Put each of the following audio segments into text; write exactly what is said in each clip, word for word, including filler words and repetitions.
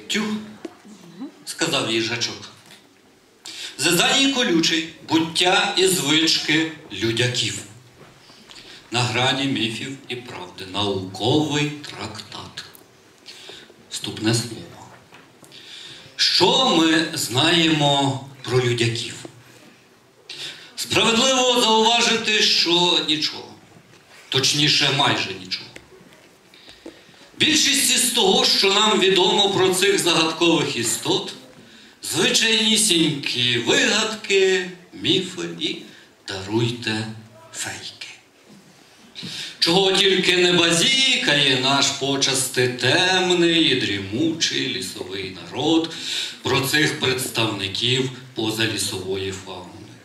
Тю, сказав їжачок. Зазаній колючий, буття і звички людяків. На грані міфів і правди. Науковий трактат. Вступне слово. Що ми знаємо про людяків? Справедливо зауважити, що нічого. Точніше, майже нічого. Більшість із того, що нам відомо про цих загадкових істот, звичайнісінькі вигадки, міфи і, даруйте, фейки. Чого тільки не базікає наш почасти темний і дрімучий лісовий народ про цих представників позалісової фауни.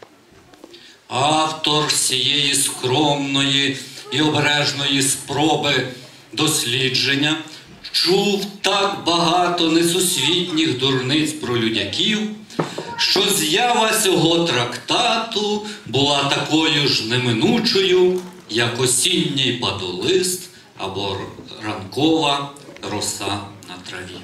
Автор цієї скромної і обережної спроби дослідження чув так багато несусвітніх дурниць про людяків, що з'ява цього трактату була такою ж неминучою, як осінній падолист або ранкова роса на траві.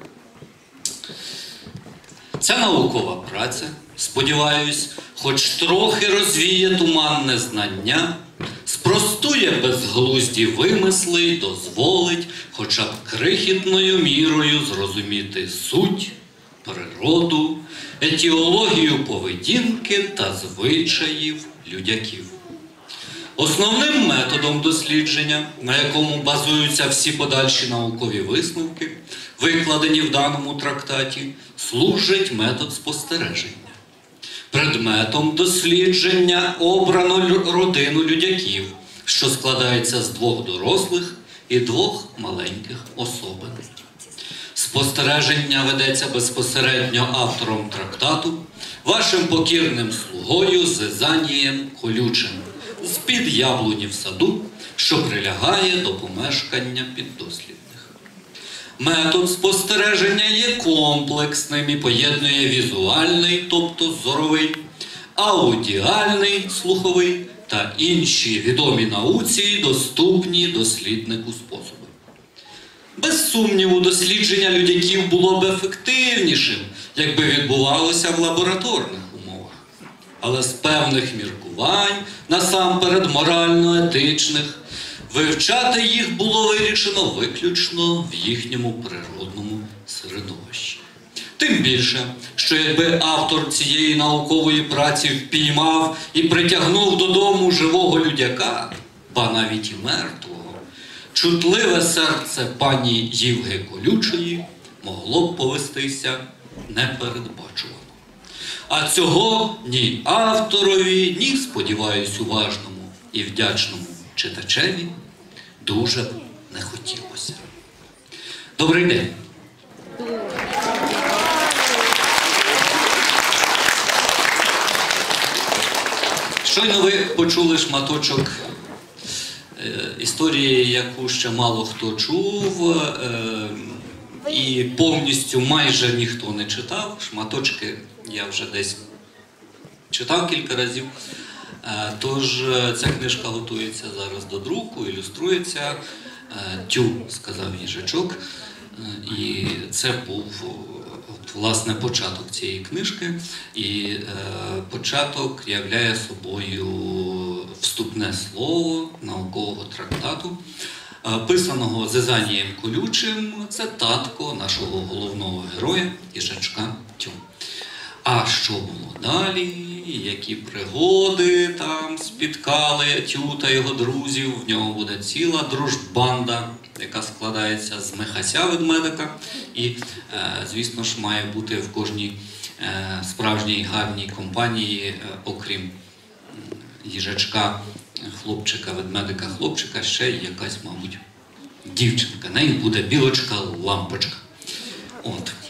Ця наукова праця, сподіваюсь, хоч трохи розвіє туманне знання, спростує безглузді вимисли й дозволить хоча б крихітною мірою зрозуміти суть, природу, етіологію поведінки та звичаїв людяків. Основним методом дослідження, на якому базуються всі подальші наукові висновки, викладені в даному трактаті, служить метод спостереження. Предметом дослідження обрано родину людяків, що складається з двох дорослих і двох маленьких особин. Спостереження ведеться безпосередньо автором трактату, вашим покірним слугою Зезанієм Колючим, з-під яблуні в саду, що прилягає до помешкання піддослідних. Метод спостереження є комплексним і поєднує візуальний, тобто зоровий, аудіальний, слуховий та інші відомі науці й доступні досліднику способи. Без сумніву, дослідження людяків було б ефективнішим, якби відбувалося в лабораторних умовах. Але з певних міркувань, насамперед морально-етичних, вивчати їх було вирішено виключно в їхньому природному середовищі. Тим більше, що якби автор цієї наукової праці впіймав і притягнув додому живого людяка, ба навіть і мертвого, чутливе серце пані Євги Колючої могло б повестися непередбачувано. А цього ні авторові, ні, сподіваюсь, уважному і вдячному читачеві дуже б не хотілося. Добрий день! Щойно ви почули шматочок е, історії, яку ще мало хто чув, е, і повністю майже ніхто не читав. Шматочки я вже десь читав кілька разів. Тож ця книжка готується зараз до друку, ілюструється. Тю, сказав їжачок. І це був, от, власне, початок цієї книжки. І е, початок являє собою вступне слово наукового трактату, писаного Зезанієм Колючим. Це татко нашого головного героя, їжачка Тю. А що було далі, які пригоди там спіткали Тю та його друзів, в нього буде ціла дружбанда, яка складається з Михася ведмедика. І, е, звісно ж, має бути в кожній е, справжній гарній компанії, е, окрім їжачка, хлопчика, ведмедика, хлопчика, ще якась, мабуть, дівчинка. Нею буде білочка-лампочка. От.